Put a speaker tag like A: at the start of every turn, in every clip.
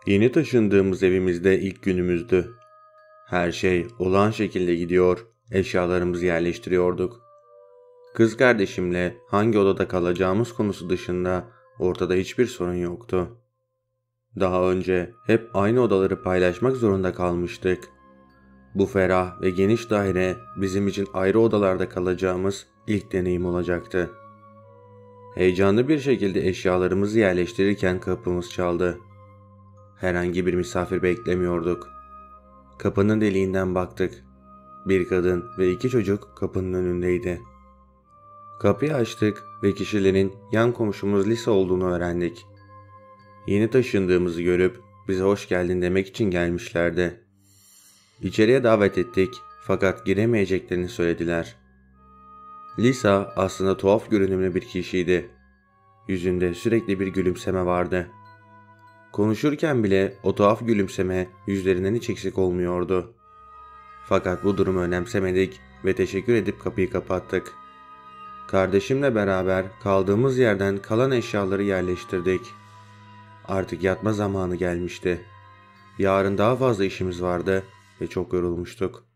A: Yeni taşındığımız evimizde ilk günümüzdü. Her şey olağan şekilde gidiyor, eşyalarımızı yerleştiriyorduk. Kız kardeşimle hangi odada kalacağımız konusu dışında ortada hiçbir sorun yoktu. Daha önce hep aynı odaları paylaşmak zorunda kalmıştık. Bu ferah ve geniş daire bizim için ayrı odalarda kalacağımız ilk deneyim olacaktı. Heyecanlı bir şekilde eşyalarımızı yerleştirirken kapımız çaldı. Herhangi bir misafir beklemiyorduk. Kapının deliğinden baktık. Bir kadın ve iki çocuk kapının önündeydi. Kapıyı açtık ve kişilerin yan komşumuz Lisa olduğunu öğrendik. Yeni taşındığımızı görüp bize hoş geldin demek için gelmişlerdi. İçeriye davet ettik fakat giremeyeceklerini söylediler. Lisa aslında tuhaf görünümlü bir kişiydi. Yüzünde sürekli bir gülümseme vardı. Konuşurken bile o tuhaf gülümseme yüzlerinden hiç eksik olmuyordu. Fakat bu durumu önemsemedik ve teşekkür edip kapıyı kapattık. Kardeşimle beraber kaldığımız yerden kalan eşyaları yerleştirdik. Artık yatma zamanı gelmişti. Yarın daha fazla işimiz vardı ve çok yorulmuştuk.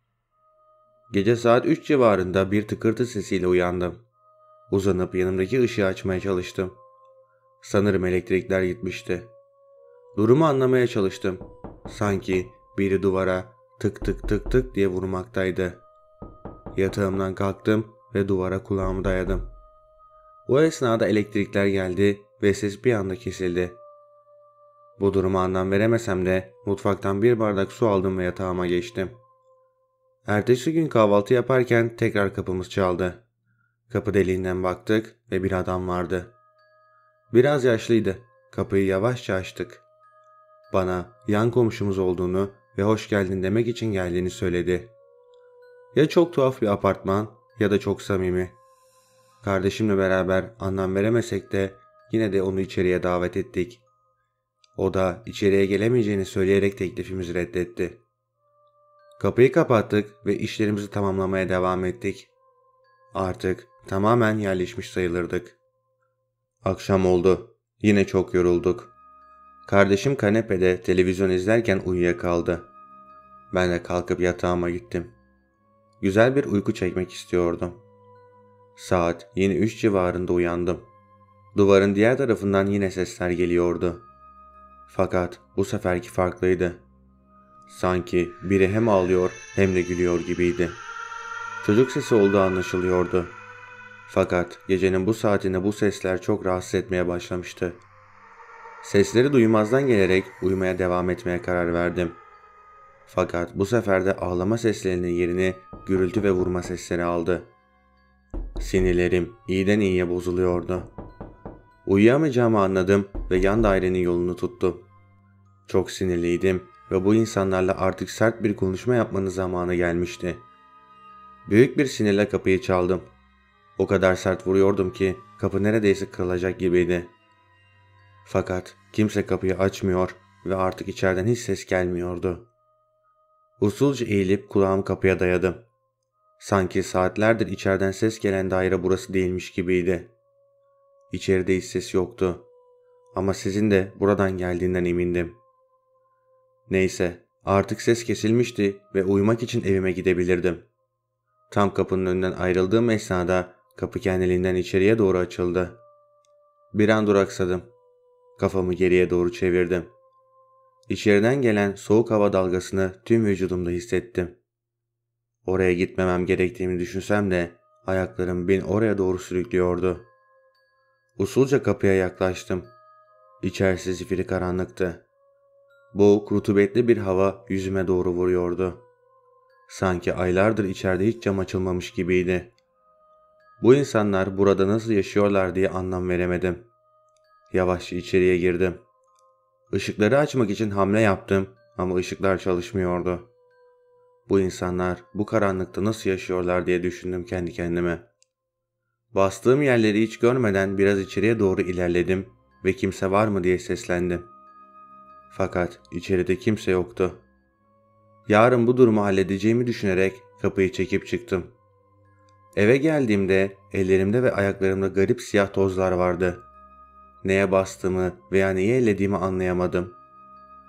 A: Gece saat 3 civarında bir tıkırtı sesiyle uyandım. Uzanıp yanımdaki ışığı açmaya çalıştım. Sanırım elektrikler gitmişti. Durumu anlamaya çalıştım. Sanki biri duvara tık tık tık tık diye vurmaktaydı. Yatağımdan kalktım ve duvara kulağımı dayadım. O esnada elektrikler geldi ve ses bir anda kesildi. Bu duruma anlam veremesem de mutfaktan bir bardak su aldım ve yatağıma geçtim. Ertesi gün kahvaltı yaparken tekrar kapımız çaldı. Kapı deliğinden baktık ve bir adam vardı. Biraz yaşlıydı. Kapıyı yavaşça açtık. Bana yan komşumuz olduğunu ve hoş geldin demek için geldiğini söyledi. Ya çok tuhaf bir apartman ya da çok samimi. Kardeşimle beraber anlam veremesek de yine de onu içeriye davet ettik. O da içeriye gelemeyeceğini söyleyerek teklifimizi reddetti. Kapıyı kapattık ve işlerimizi tamamlamaya devam ettik. Artık tamamen yerleşmiş sayılırdık. Akşam oldu. Yine çok yorulduk. Kardeşim kanepede televizyon izlerken uyuyakaldı. Ben de kalkıp yatağıma gittim. Güzel bir uyku çekmek istiyordum. Saat yine 3 civarında uyandım. Duvarın diğer tarafından yine sesler geliyordu. Fakat bu seferki farklıydı. Sanki biri hem ağlıyor hem de gülüyor gibiydi. Çocuk sesi olduğu anlaşılıyordu. Fakat gecenin bu saatinde bu sesler çok rahatsız etmeye başlamıştı. Sesleri duymazdan gelerek uyumaya devam etmeye karar verdim. Fakat bu sefer de ağlama seslerinin yerini gürültü ve vurma sesleri aldı. Sinirlerim iyiden iyiye bozuluyordu. Uyuyamayacağımı anladım ve yan dairenin yolunu tuttum. Çok sinirliydim ve bu insanlarla artık sert bir konuşma yapmanın zamanı gelmişti. Büyük bir sinirle kapıyı çaldım. O kadar sert vuruyordum ki kapı neredeyse kırılacak gibiydi. Fakat kimse kapıyı açmıyor ve artık içeriden hiç ses gelmiyordu. Usulca eğilip kulağımı kapıya dayadım. Sanki saatlerdir içeriden ses gelen daire burası değilmiş gibiydi. İçeride hiç ses yoktu. Ama sizin de buradan geldiğinden emindim. Neyse, artık ses kesilmişti ve uyumak için evime gidebilirdim. Tam kapının önünden ayrıldığım esnada kapı kendiliğinden içeriye doğru açıldı. Bir an duraksadım. Kafamı geriye doğru çevirdim. İçeriden gelen soğuk hava dalgasını tüm vücudumda hissettim. Oraya gitmemem gerektiğini düşünsem de ayaklarım beni oraya doğru sürüklüyordu. Usulca kapıya yaklaştım. İçerisi zifiri karanlıktı. Boğuk, rutubetli bir hava yüzüme doğru vuruyordu. Sanki aylardır içeride hiç cam açılmamış gibiydi. Bu insanlar burada nasıl yaşıyorlar diye anlam veremedim. Yavaşça içeriye girdim. Işıkları açmak için hamle yaptım ama ışıklar çalışmıyordu. Bu insanlar bu karanlıkta nasıl yaşıyorlar diye düşündüm kendi kendime. Bastığım yerleri hiç görmeden biraz içeriye doğru ilerledim ve kimse var mı diye seslendim. Fakat içeride kimse yoktu. Yarın bu durumu halledeceğimi düşünerek kapıyı çekip çıktım. Eve geldiğimde ellerimde ve ayaklarımda garip siyah tozlar vardı. Neye bastığımı veya neyi ellediğimi anlayamadım.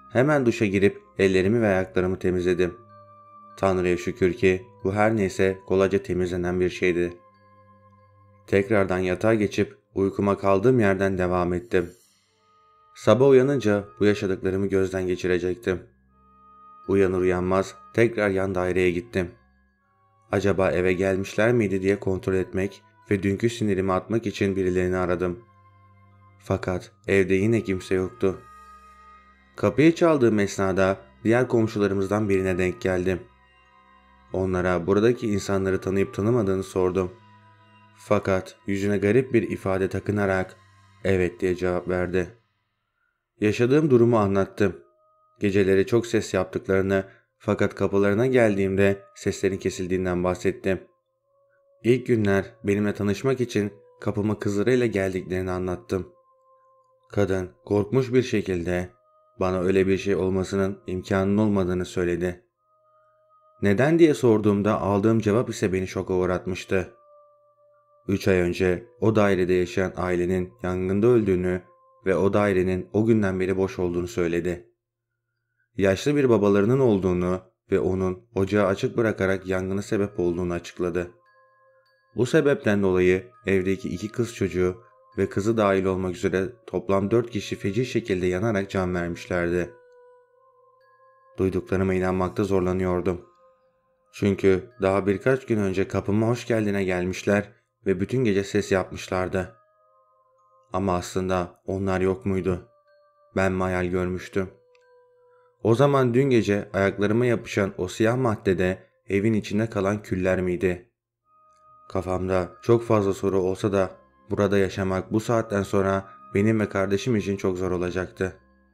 A: Hemen duşa girip ellerimi ve ayaklarımı temizledim. Tanrı'ya şükür ki bu her neyse kolayca temizlenen bir şeydi. Tekrardan yatağa geçip uykuma kaldığım yerden devam ettim. Sabah uyanınca bu yaşadıklarımı gözden geçirecektim. Uyanır uyanmaz tekrar yan daireye gittim. Acaba eve gelmişler miydi diye kontrol etmek ve dünkü sinirimi atmak için birilerini aradım. Fakat evde yine kimse yoktu. Kapıyı çaldığım esnada diğer komşularımızdan birine denk geldim. Onlara buradaki insanları tanıyıp tanımadığını sordum. Fakat yüzüne garip bir ifade takınarak evet diye cevap verdi. Yaşadığım durumu anlattım. Geceleri çok ses yaptıklarını fakat kapılarına geldiğimde seslerin kesildiğinden bahsettim. İlk günler benimle tanışmak için kapıma kızlarıyla geldiklerini anlattım. Kadın korkmuş bir şekilde bana öyle bir şey olmasının imkanının olmadığını söyledi. Neden diye sorduğumda aldığım cevap ise beni şoka uğratmıştı. 3 ay önce o dairede yaşayan ailenin yangında öldüğünü ve o dairenin o günden beri boş olduğunu söyledi. Yaşlı bir babalarının olduğunu ve onun ocağı açık bırakarak yangına sebep olduğunu açıkladı. Bu sebepten dolayı evdeki 2 kız çocuğu ve kızı dahil olmak üzere toplam 4 kişi feci şekilde yanarak can vermişlerdi. Duyduklarıma inanmakta zorlanıyordum. Çünkü daha birkaç gün önce kapıma hoş geldine gelmişler ve bütün gece ses yapmışlardı. Ama aslında onlar yok muydu? Ben mi hayal görmüştüm? O zaman dün gece ayaklarıma yapışan o siyah maddede evin içinde kalan küller miydi? Kafamda çok fazla soru olsa da burada yaşamak bu saatten sonra benim ve kardeşim için çok zor olacaktı.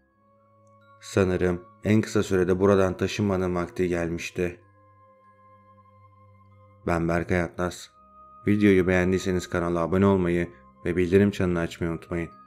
A: Sanırım en kısa sürede buradan taşınmanın vakti gelmişti. Ben Berkay Atlas. Videoyu beğendiyseniz kanala abone olmayı ve bildirim çanını açmayı unutmayın.